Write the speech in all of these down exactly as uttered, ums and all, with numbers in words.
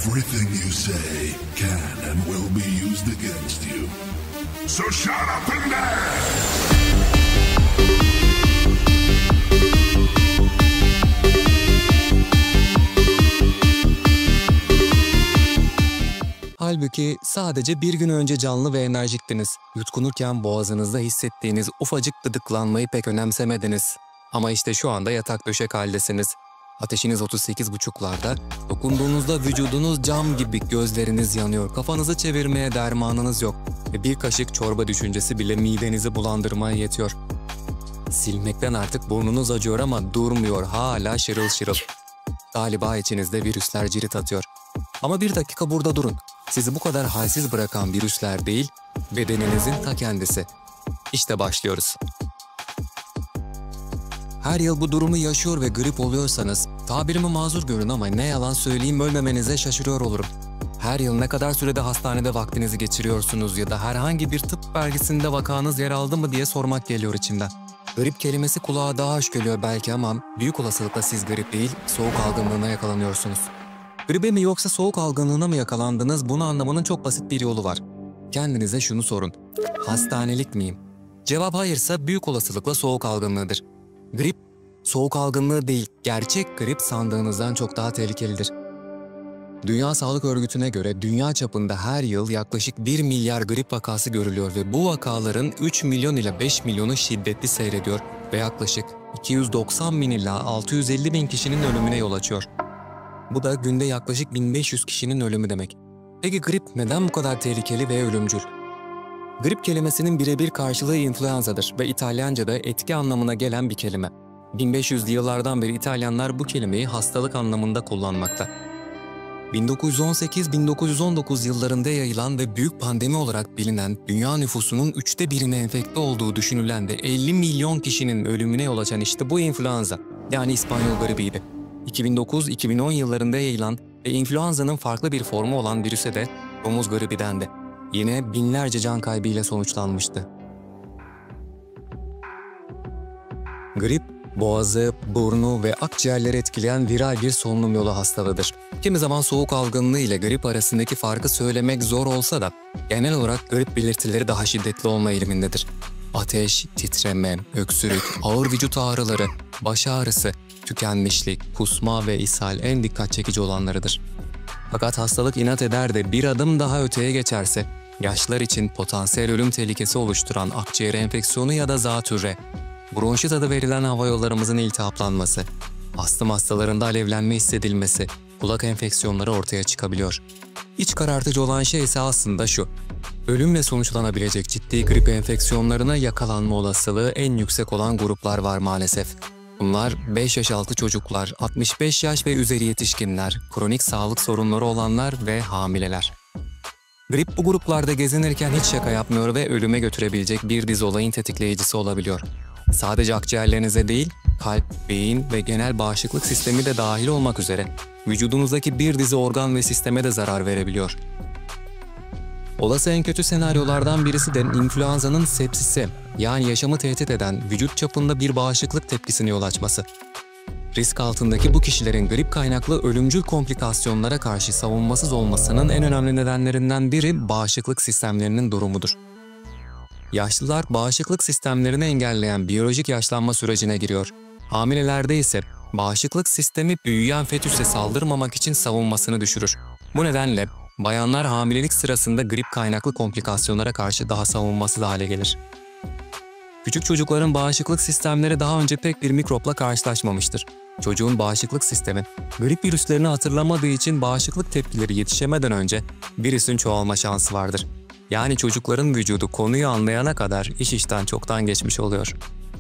Everything you say can and will be used against you. So shut up and dance! Halbuki sadece bir gün önce canlı ve enerjiktiniz. Yutkunurken boğazınızda hissettiğiniz ufacık gıdıklanmayı pek önemsemediniz. Ama işte şu anda yatak döşek haldesiniz. Ateşiniz otuz sekiz buçuklarda, dokunduğunuzda vücudunuz cam gibi, gözleriniz yanıyor, kafanızı çevirmeye dermanınız yok ve bir kaşık çorba düşüncesi bile midenizi bulandırmaya yetiyor. Silmekten artık burnunuz acıyor ama durmuyor, hala şırıl şırıl. Galiba içinizde virüsler cirit atıyor. Ama bir dakika burada durun. Sizi bu kadar halsiz bırakan virüsler değil, bedeninizin ta kendisi. İşte başlıyoruz. Her yıl bu durumu yaşıyor ve grip oluyorsanız, tabirimi mazur görün ama ne yalan söyleyeyim ölmemenize şaşırıyor olurum. Her yıl ne kadar sürede hastanede vaktinizi geçiriyorsunuz ya da herhangi bir tıp belgesinde vakanız yer aldı mı diye sormak geliyor içimden. Grip kelimesi kulağa daha hoş geliyor belki ama büyük olasılıkla siz grip değil, soğuk algınlığına yakalanıyorsunuz. Gribe mi yoksa soğuk algınlığına mı yakalandınız, bunu anlamanın çok basit bir yolu var. Kendinize şunu sorun: hastanelik miyim? Cevap hayırsa büyük olasılıkla soğuk algınlığıdır. Grip, soğuk algınlığı değil, gerçek grip sandığınızdan çok daha tehlikelidir. Dünya Sağlık Örgütü'ne göre dünya çapında her yıl yaklaşık bir milyar grip vakası görülüyor ve bu vakaların üç milyon ile beş milyonu şiddetli seyrediyor ve yaklaşık iki yüz doksan bin ila altı yüz elli bin kişinin ölümüne yol açıyor. Bu da günde yaklaşık bin beş yüz kişinin ölümü demek. Peki grip neden bu kadar tehlikeli ve ölümcül? Grip kelimesinin birebir karşılığı influenza'dır ve İtalyanca'da etki anlamına gelen bir kelime. bin beş yüzlü yıllardan beri İtalyanlar bu kelimeyi hastalık anlamında kullanmakta. bin dokuz yüz on sekiz bin dokuz yüz on dokuz yıllarında yayılan ve büyük pandemi olarak bilinen, dünya nüfusunun üçte birine enfekte olduğu düşünülen ve elli milyon kişinin ölümüne yol açan işte bu influenza, yani İspanyol gribiydi. iki bin dokuz iki bin on yıllarında yayılan ve influenza'nın farklı bir formu olan virüse de domuz gribi dendi. Yine binlerce can kaybıyla sonuçlanmıştı. Grip, boğazı, burnu ve akciğerleri etkileyen viral bir solunum yolu hastalığıdır. Kimi zaman soğuk algınlığı ile grip arasındaki farkı söylemek zor olsa da genel olarak grip belirtileri daha şiddetli olma eğilimindedir. Ateş, titreme, öksürük, ağır vücut ağrıları, baş ağrısı, tükenmişlik, kusma ve ishal en dikkat çekici olanlarıdır. Fakat hastalık inat eder de bir adım daha öteye geçerse, yaşlılar için potansiyel ölüm tehlikesi oluşturan akciğer enfeksiyonu ya da zatürre, bronşit adı verilen hava yollarımızın iltihaplanması, astım hastalarında alevlenme hissedilmesi, kulak enfeksiyonları ortaya çıkabiliyor. İç karartıcı olan şey ise aslında şu: ölümle sonuçlanabilecek ciddi grip enfeksiyonlarına yakalanma olasılığı en yüksek olan gruplar var maalesef. Bunlar beş yaş altı çocuklar, altmış beş yaş ve üzeri yetişkinler, kronik sağlık sorunları olanlar ve hamileler. Grip bu gruplarda gezinirken hiç şaka yapmıyor ve ölüme götürebilecek bir dizi olayın tetikleyicisi olabiliyor. Sadece akciğerlerinize değil, kalp, beyin ve genel bağışıklık sistemi de dahil olmak üzere vücudunuzdaki bir dizi organ ve sisteme de zarar verebiliyor. Olası en kötü senaryolardan birisi de influenza'nın sepsisi, yani yaşamı tehdit eden vücut çapında bir bağışıklık tepkisine yol açması. Risk altındaki bu kişilerin grip kaynaklı ölümcül komplikasyonlara karşı savunmasız olmasının en önemli nedenlerinden biri bağışıklık sistemlerinin durumudur. Yaşlılar bağışıklık sistemlerini engelleyen biyolojik yaşlanma sürecine giriyor. Hamilelerde ise bağışıklık sistemi büyüyen fetüse saldırmamak için savunmasını düşürür. Bu nedenle bayanlar hamilelik sırasında grip kaynaklı komplikasyonlara karşı daha savunmasız hale gelir. Küçük çocukların bağışıklık sistemleri daha önce pek bir mikropla karşılaşmamıştır. Çocuğun bağışıklık sistemi, grip virüslerini hatırlamadığı için bağışıklık tepkileri yetişemeden önce virüsün çoğalma şansı vardır. Yani çocukların vücudu konuyu anlayana kadar iş işten çoktan geçmiş oluyor.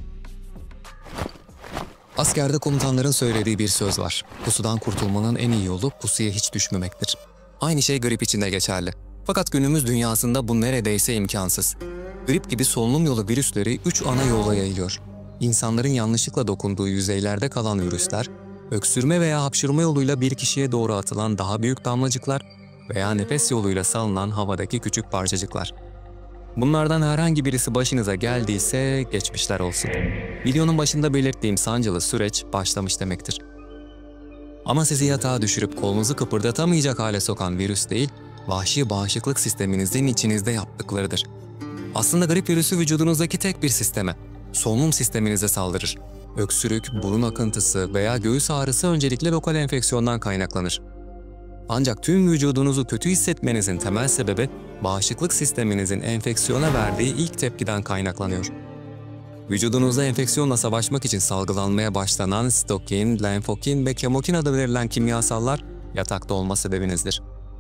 Askerde komutanların söylediği bir söz var: pusudan kurtulmanın en iyi yolu pusuya hiç düşmemektir. Aynı şey grip için de geçerli. Fakat günümüz dünyasında bu neredeyse imkansız. Grip gibi solunum yolu virüsleri üç ana yola yayılıyor. İnsanların yanlışlıkla dokunduğu yüzeylerde kalan virüsler, öksürme veya hapşırma yoluyla bir kişiye doğru atılan daha büyük damlacıklar veya nefes yoluyla salınan havadaki küçük parçacıklar. Bunlardan herhangi birisi başınıza geldiyse geçmişler olsun. Videonun başında belirttiğim sancılı süreç başlamış demektir. Ama sizi yatağa düşürüp kolunuzu kıpırdatamayacak hale sokan virüs değil, vahşi bağışıklık sisteminizin içinizde yaptıklarıdır. Aslında grip virüsü vücudunuzdaki tek bir sisteme, solunum sisteminize saldırır. Öksürük, burun akıntısı veya göğüs ağrısı öncelikle lokal enfeksiyondan kaynaklanır. Ancak tüm vücudunuzu kötü hissetmenizin temel sebebi bağışıklık sisteminizin enfeksiyona verdiği ilk tepkiden kaynaklanıyor. Vücudunuzda enfeksiyonla savaşmak için salgılanmaya başlanan sitokin, lenfokin ve kemokin adı verilen kimyasallar yatakta olma sebebinizdir.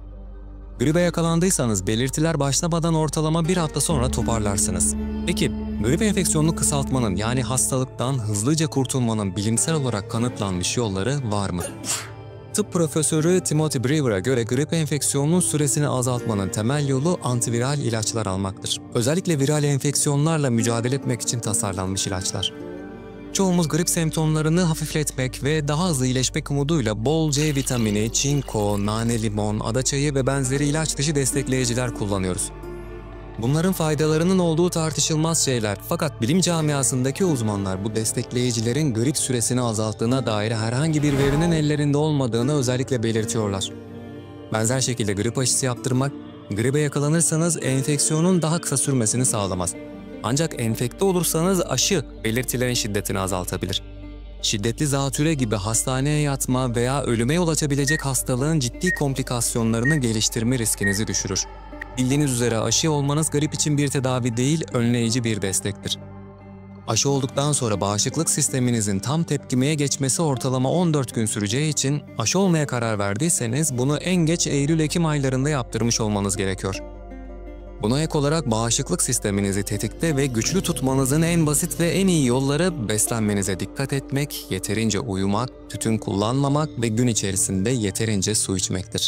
Gribe yakalandıysanız belirtiler başlamadan ortalama bir hafta sonra toparlarsınız. Peki, grip enfeksiyonunu kısaltmanın yani hastalıktan hızlıca kurtulmanın bilimsel olarak kanıtlanmış yolları var mı? Tıp profesörü Timothy Brewer'a göre grip enfeksiyonunun süresini azaltmanın temel yolu antiviral ilaçlar almaktır. Özellikle viral enfeksiyonlarla mücadele etmek için tasarlanmış ilaçlar. Çoğumuz grip semptomlarını hafifletmek ve daha hızlı iyileşmek umuduyla bol C vitamini, çinko, nane limon, adaçayı ve benzeri ilaç dışı destekleyiciler kullanıyoruz. Bunların faydalarının olduğu tartışılmaz şeyler, fakat bilim camiasındaki uzmanlar bu destekleyicilerin grip süresini azalttığına dair herhangi bir verinin ellerinde olmadığını özellikle belirtiyorlar. Benzer şekilde grip aşısı yaptırmak, gribe yakalanırsanız enfeksiyonun daha kısa sürmesini sağlamaz. Ancak enfekte olursanız aşı belirtilerin şiddetini azaltabilir. Şiddetli zatüre gibi hastaneye yatma veya ölüme yol açabilecek hastalığın ciddi komplikasyonlarını geliştirme riskinizi düşürür. Bildiğiniz üzere aşı olmanız grip için bir tedavi değil, önleyici bir destektir. Aşı olduktan sonra bağışıklık sisteminizin tam tepkimeye geçmesi ortalama on dört gün süreceği için aşı olmaya karar verdiyseniz bunu en geç Eylül-Ekim aylarında yaptırmış olmanız gerekiyor. Buna ek olarak bağışıklık sisteminizi tetikte ve güçlü tutmanızın en basit ve en iyi yolları beslenmenize dikkat etmek, yeterince uyumak, tütün kullanmamak ve gün içerisinde yeterince su içmektir.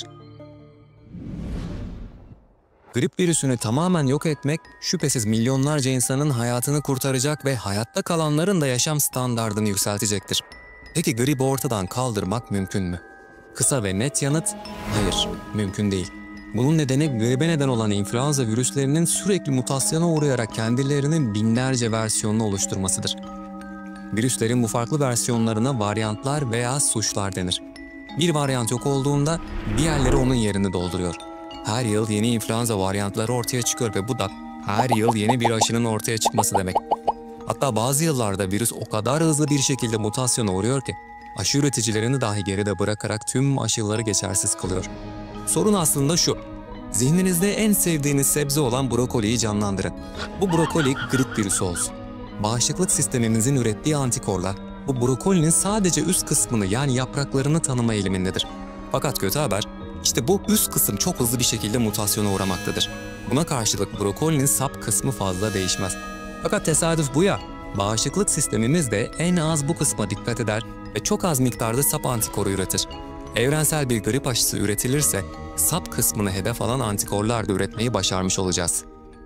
Grip virüsünü tamamen yok etmek, şüphesiz milyonlarca insanın hayatını kurtaracak ve hayatta kalanların da yaşam standardını yükseltecektir. Peki gribi ortadan kaldırmak mümkün mü? Kısa ve net yanıt, hayır, mümkün değil. Bunun nedeni gribe neden olan influenza virüslerinin sürekli mutasyona uğrayarak kendilerinin binlerce versiyonunu oluşturmasıdır. Virüslerin bu farklı versiyonlarına varyantlar veya suçlar denir. Bir varyant yok olduğunda diğerleri onun yerini dolduruyor. Her yıl yeni influenza varyantları ortaya çıkıyor ve bu da her yıl yeni bir aşının ortaya çıkması demek. Hatta bazı yıllarda virüs o kadar hızlı bir şekilde mutasyona uğruyor ki aşı üreticilerini dahi geride bırakarak tüm aşıları geçersiz kılıyor. Sorun aslında şu: zihninizde en sevdiğiniz sebze olan brokoliyi canlandırın. Bu brokoli grip virüsü olsun. Bağışıklık sisteminizin ürettiği antikorlar bu brokolinin sadece üst kısmını yani yapraklarını tanıma eğilimindedir. Fakat kötü haber, İşte bu üst kısım çok hızlı bir şekilde mutasyona uğramaktadır. Buna karşılık brokolinin sap kısmı fazla değişmez. Fakat tesadüf bu ya, bağışıklık sistemimiz de en az bu kısma dikkat eder ve çok az miktarda sap antikoru üretir. Evrensel bir grip aşısı üretilirse, sap kısmını hedef alan antikorlar da üretmeyi başarmış olacağız.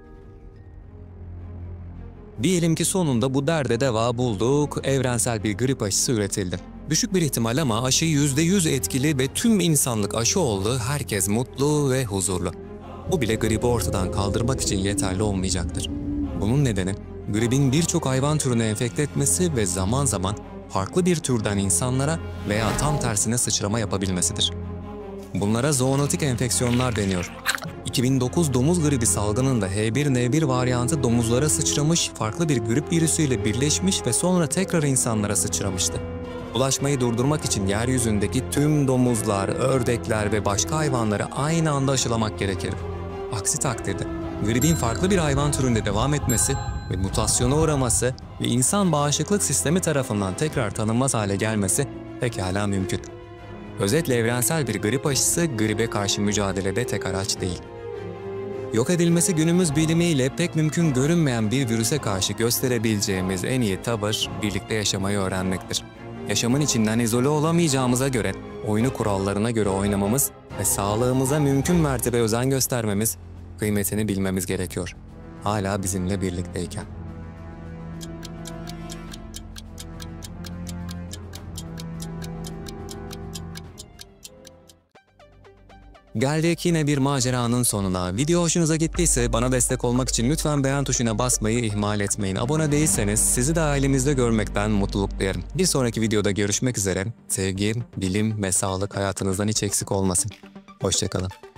Diyelim ki sonunda bu derde deva bulduk, evrensel bir grip aşısı üretildi. Düşük bir ihtimal ama aşı yüzde yüz etkili ve tüm insanlık aşı oldu, herkes mutlu ve huzurlu. Bu bile gribi ortadan kaldırmak için yeterli olmayacaktır. Bunun nedeni, gribin birçok hayvan türünü enfekte etmesi ve zaman zaman farklı bir türden insanlara veya tam tersine sıçrama yapabilmesidir. Bunlara zoonotik enfeksiyonlar deniyor. iki bin dokuz domuz gribi salgınında H bir N bir varyantı domuzlara sıçramış, farklı bir grip virüsüyle birleşmiş ve sonra tekrar insanlara sıçramıştı. Bulaşmayı durdurmak için yeryüzündeki tüm domuzlar, ördekler ve başka hayvanları aynı anda aşılamak gerekir. Aksi takdirde gribin farklı bir hayvan türünde devam etmesi ve mutasyona uğraması ve insan bağışıklık sistemi tarafından tekrar tanınmaz hale gelmesi pekala mümkün. Özetle evrensel bir grip aşısı gribe karşı mücadelede tek araç değil. Yok edilmesi günümüz bilimiyle pek mümkün görünmeyen bir virüse karşı gösterebileceğimiz en iyi tavır birlikte yaşamayı öğrenmektir. Yaşamın içinden izole olamayacağımıza göre oyunu kurallarına göre oynamamız ve sağlığımıza mümkün mertebe özen göstermemiz, kıymetini bilmemiz gerekiyor. Hala bizimle birlikteyken. Geldik yine bir maceranın sonuna. Video hoşunuza gittiyse bana destek olmak için lütfen beğen tuşuna basmayı ihmal etmeyin. Abone değilseniz sizi de ailemizde görmekten mutluluk duyarım. Bir sonraki videoda görüşmek üzere. Sevgi, bilim ve sağlık hayatınızdan hiç eksik olmasın. Hoşça kalın.